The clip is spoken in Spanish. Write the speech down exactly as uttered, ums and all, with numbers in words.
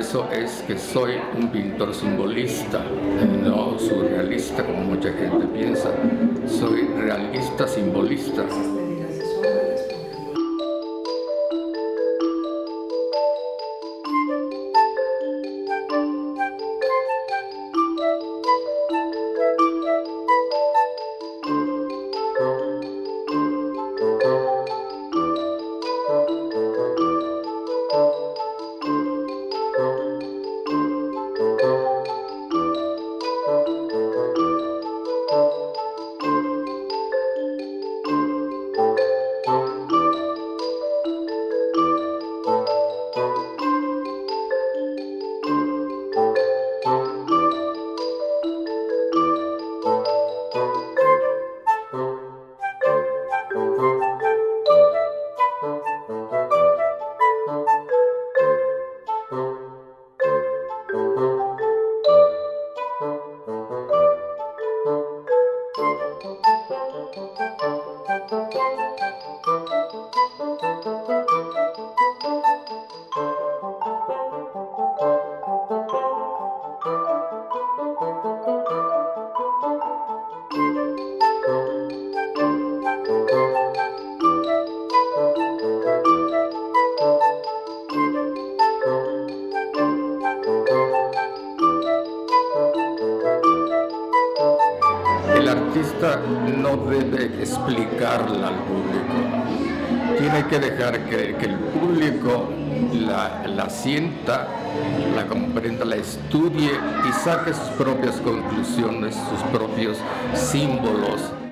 eso es que soy un pintor simbolista, no surrealista como mucha gente piensa. Soy realista simbolista. El artista no debe explicarla al público, tiene que dejar que, que el público la, la sienta, la comprenda, la estudie y saque sus propias conclusiones, sus propios símbolos.